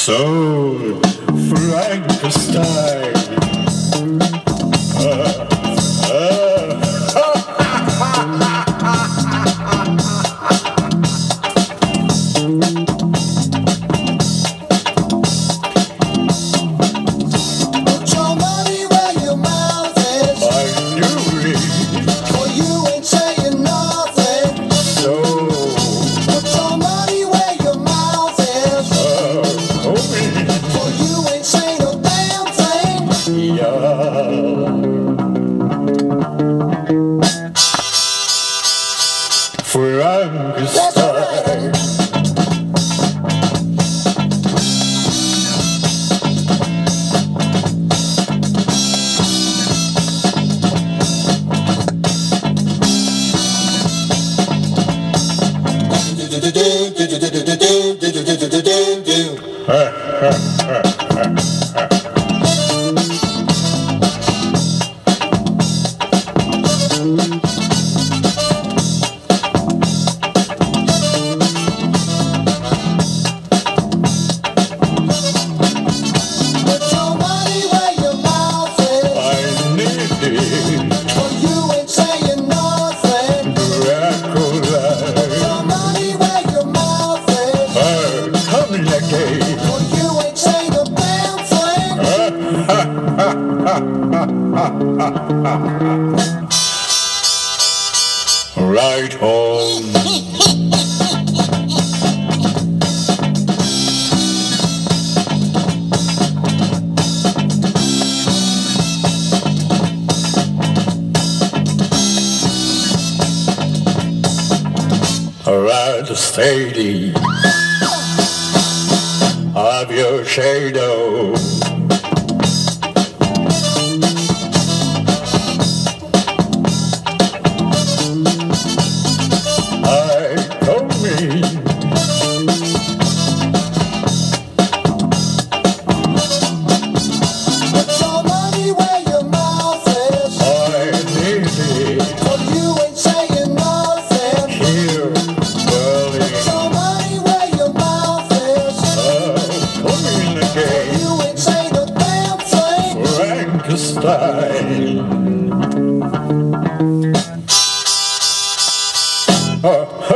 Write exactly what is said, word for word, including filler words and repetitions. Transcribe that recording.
So Frankenstein. Uh, uh. Put your money where your mouth is. I knew it. Or you ain't saying nothing. So Put your money where your mouth is. uh, homie. Or you ain't saying a damn thing. Yeah. Frankenstein. Put your money where your mouth is. I need it. Or you ain't saying nothing. Dracula. Your money where your mouth is. Uh, coming again. Or you ain't saying a damn thing. Right home. Around the steady of your shadow. I told me Put your money where your mouth is. I need it Or you ain't saying nothing. here, burning. Put your money where your mouth is. Uh, coming again. You ain't saying a damn thing. Frankenstein. Uh,